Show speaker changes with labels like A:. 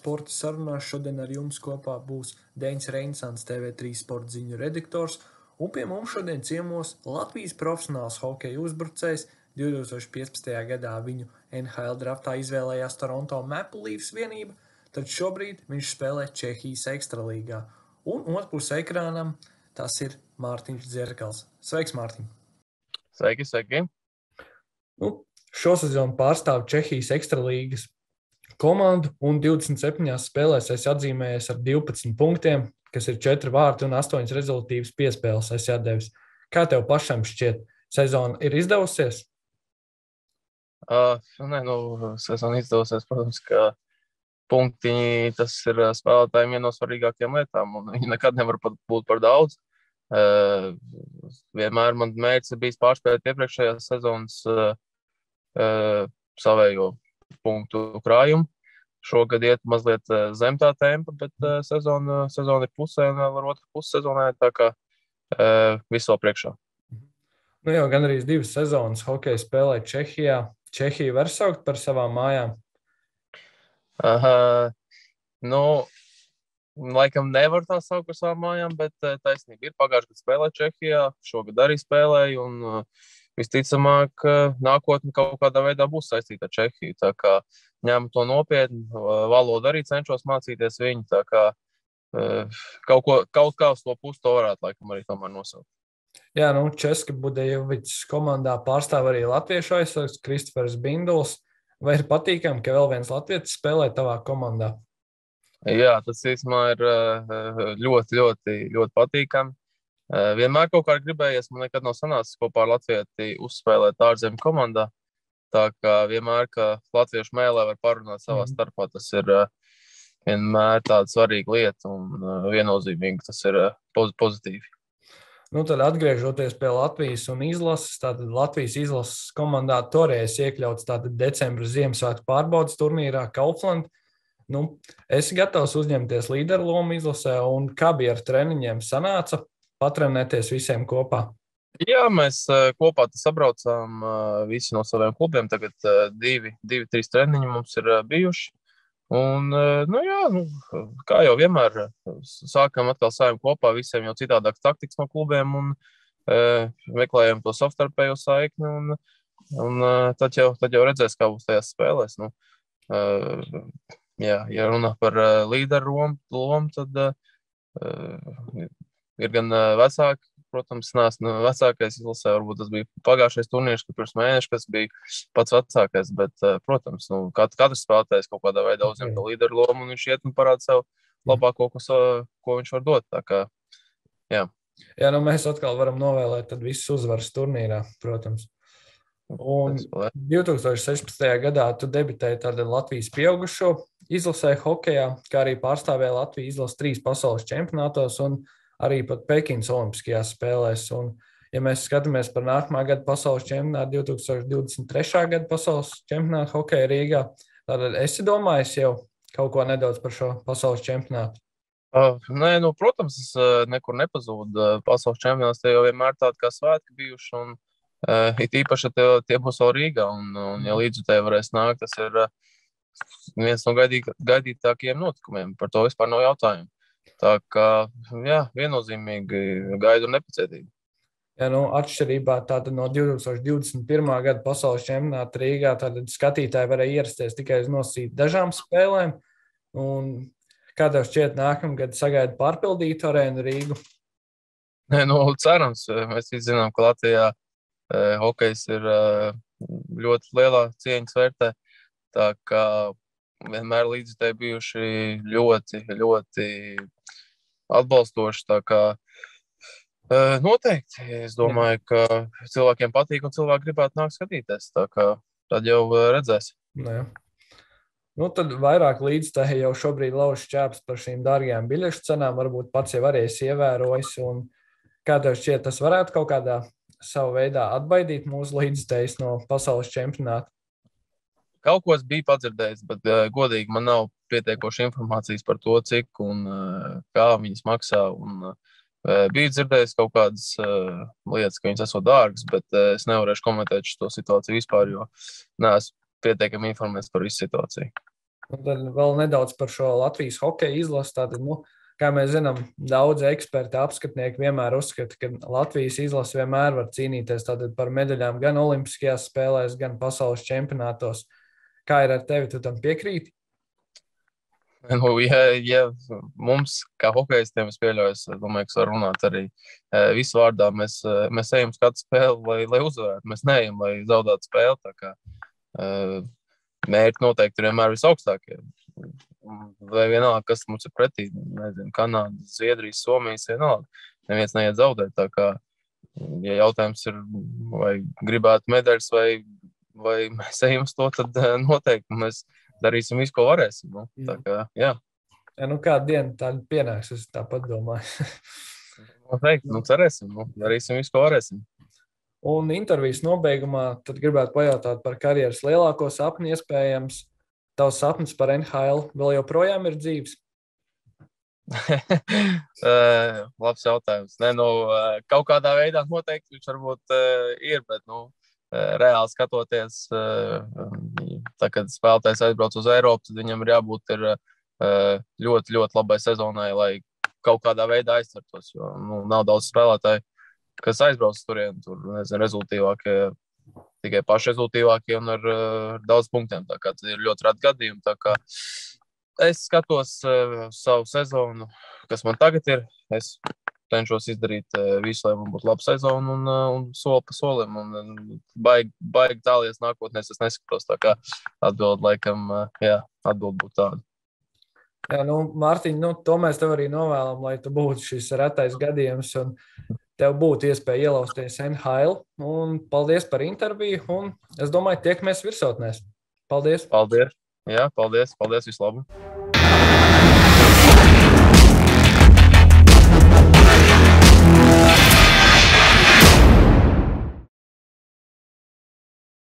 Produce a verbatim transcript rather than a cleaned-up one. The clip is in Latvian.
A: sporta sarunās šodien ar jums kopā būs Deņš Reinsants, T V trīs sporta ziņu redaktors, un pie mums šodien ciemos Latvijas profesionāls hokeja uzbrucējs. divi tūkstoši piecpadsmitajā gadā viņu N H L draftā izvēlējās Toronto Maple Leafs vienība, tad šobrīd viņš spēlē Čehijas ekstralīgā. Un otrpus ekrānam tas ir Mārtiņš Dzerkals. Sveiks, Mārtiņ!
B: Sveiki, sveiki!
A: Nu, šosezonu pārstāv Čehijas ekstralīgas komandu un divdesmit septiņās spēlēs esi atzīmējies ar divpadsmit punktiem, kas ir četri vārti un astoņas rezultīvas piespēles esi atdevis. Kā tev pašam šķiet, sezona ir izdevusies?
B: Uh, nē, nu, sezona izdevusies, protams, ka punktiņi tas ir spēlētājiem viena no svarīgākajām lietām, un viņi nekad nevar pat būt par daudz. Uh, vienmēr man mērķis ir bijis pārspēt iepriekšējās sezonas uh, uh, savējo punktu krājumu. Šogad iet mazliet zem tā tempa, bet uh, sezona, sezona ir pusē un vēl ar otru pusi sezonai, tā kā uh, viss vēl priekšā.
A: Nu jau gan arī divas sezonas hokeja spēlē Čehijā. Čehiju var saukt par savām mājām?
B: Uh, nu, laikam nevar tā saukt par savām mājām, bet uh, taisnība ir. Pagājušajā gadā spēlēju Čehijā, šogad arī spēlēju, un uh, visticamāk, nākotne kaut kādā veidā būs saistīta ar Čehiju. Tā kā ņemu to nopietni, valodu arī cenšos mācīties viņu, tā kā kaut, ko, kaut kā uz to pusi to varētu laikam arī tomēr nosaukt.
A: Jā, nu, Česka Budejovičs komandā pārstāv arī latviešu aizsargs Kristofers Binduls. Vai ir patīkami, ka vēl viens latvietis spēlē tavā komandā?
B: Jā, tas īstenībā ir ļoti, ļoti, ļoti patīkami. Vienmēr kaut kā gribējies, man nekad nav sanācis kopā ar latvieti uzspēlēt ārzemju komandā. Tā kā vienmēr, ka latviešu mēlē var parunāt savā starpā, tas ir vienmēr tāda svarīga lieta un viennozīmīgi tas ir pozitīvi.
A: Nu, tad atgriežoties pie Latvijas un izlases, tātad Latvijas izlases komandā toreiz iekļauts tātad decembra Ziemassvētku pārbaudas turnīrā Kaufland. Nu, esi gatavs uzņemties līderu lomu izlasē un kā bija ar treniņiem sanāca patrenēties visiem kopā?
B: Jā, mēs kopā sabraucām visi no saviem klubiem. Tagad divi, divi, trīs treniņi mums ir bijuši. Un, nu jā, nu, kā jau vienmēr, sākam atkal sājam kopā, visiem jau citādāks taktikas no klubiem un uh, meklējam to savstarpējo saikni un, un uh, tad, jau, tad jau redzēs, kā būs tajās spēlēs. Nu, uh, jā, ja runā par uh, līderu lomu, tad uh, ir gan uh, vecāki, protams, neesmu vecākais izlasē, varbūt tas bija pagājušais turnīrs, kad pirms mēneša, kas bija pats vecākais, bet, protams, nu, kat, katrs spēlētājs kaut kādā veidā uzņem to līderu lomu, un viņš iet un parāda sev labāko, ko, ko viņš var dot, tā kā, jā.
A: Jā, nu mēs atkal varam novēlēt tad visus uzvaras turnīrā, protams. Un divi tūkstoši sešpadsmitajā gadā tu debitēji tāda Latvijas pieaugušo izlasē hokejā, kā arī pārstāvēja Latvijas izlases trīs pasaules čempionātos un arī pat Pekinas olimpiskajās spēlēs. Un, ja mēs skatāmies par nākamā gada pasaules čempionātu, divi tūkstoši divdesmit trešā gada pasaules čempionātu hokeja Rīgā, tad esi domājis jau kaut ko nedaudz par šo pasaules čempionātu?
B: Uh, nē, nu, protams, es uh, nekur nepazūdu. Pasaules čempionāts tie jau vienmēr tādi kā svētki bijuši, un uh, it īpaši tie, tie būs vēl Rīgā, un, un ja līdzutēji varēs nākt, tas ir uh, viens no gaidīt, gaidītākajiem notikumiem. Par to vispār nav jautājumu. Tā kā, jā, viennozīmīgi gaidu un nepacietīgi.
A: Jā, nu, atšķirībā tātad no divi tūkstoši divdesmit pirmā gada pasaules čempionāta Rīgā, tātad skatītāji varēja ierasties tikai uz nosīt dažām spēlēm. Un kā tev šķiet nākamgad sagaida pārpildītu arēnu Rīgu?
B: Nē, nu, cerams. Mēs visi zinām, ka Latvijā eh, hokejs ir eh, ļoti lielā cieņas vērtē. Tā kā vienmēr līdzutēji bijuši ļoti, ļoti atbalstoši, tā kā noteikti. Es domāju, ka cilvēkiem patīk un cilvēki gribētu nākt skatīties, tā kā tad jau redzēs.
A: Nu, nu tad vairāk līdzutēji jau šobrīd lauž šķēpes par šīm dārgajām biļešu cenām, varbūt pats jau arī esi ievērojis, un kā tev šķiet, tas varētu kaut kādā savu veidā atbaidīt mūsu līdzutējus no pasaules čempionāta?
B: Kaut ko es biju padzirdējis, bet uh, godīgi man nav pietiekoši informācijas par to, cik un uh, kā viņas maksā. Un, uh, biju dzirdējis kaut kādas uh, lietas, ka viņas esot dārgas, bet uh, es nevarēšu komentēt šo situāciju vispār, jo neesmu pietiekami informēts par visu situāciju.
A: Un tad vēl nedaudz par šo Latvijas hokeja izlasi. Tātad, nu, kā mēs zinām, daudzi eksperti, apskatnieki vienmēr uzskata, ka Latvijas izlase vienmēr var cīnīties tātad par medaļām gan olimpiskajās spēlēs, gan pasaules čempionātos. Kā ir ar tevi, tu tam piekrīti?
B: Nu, ja, ja mums, kā hokejistiem, es pieļauju, es domāju, ka var runāt arī visu vārdā. Mēs, mēs ejam skatu spēli, lai, lai uzvarētu. Mēs neejam, lai zaudētu spēli. Tā kā mērķi noteikti ir vienmēr visaugstākie. Vai vienalga, kas mums ir pretī, nezinu, Kanāda, Zviedrijas, Somijas, vienalga. Neviens neiet zaudēt. Tā kā, ja jautājums ir, vai gribētu medaļas, vai, vai mēs ejam uz to, tad noteikti mēs darīsim visu, ko varēsim. Nu, tā kā, jā.
A: Ja, nu, kādu dienu tādu pienāks, es tāpat domāju.
B: Noteikti, nu, cerēsim. Nu, darīsim visu, ko varēsim.
A: Un intervijas nobeigumā tad gribētu pajautāt par karjeras lielāko sapni iespējams. Tavs sapnis par N H L vēl joprojām ir dzīves?
B: uh, labs jautājums. Ne, nu, uh, kaut kādā veidā noteikti viņš varbūt uh, ir, bet, nu, reāli skatoties, tā, kad spēlētājs aizbrauc uz Eiropu, tad viņam ir jābūt ir ļoti, ļoti labai sezonai, lai kaut kādā veidā aizcertos, jo nu, nav daudz spēlētāju, kas aizbrauc turien, tur, nezinu, rezultīvākie, tikai paši rezultīvākie un ar, ar daudz punktiem, tā kā tad ir ļoti rati gadījumi, tā kā es skatos savu sezonu, kas man tagad ir, es cenšos izdarīt visu, lai man būtu laba sezona un, un soli pa solim. Un baigi, baigi tālies nākotnēs es neskatos, tā kā atbild laikam, jā, atbild būtu tāda.
A: Jā, nu, Mārtiņ, nu, to mēs tev arī novēlam, lai tu būtu šis retais gadījums un tev būtu iespēja ielausties N H L. Un paldies par interviju un es domāju, tiekamies virsotnēs. Paldies!
B: Paldies! Jā, paldies! Paldies, visu labu!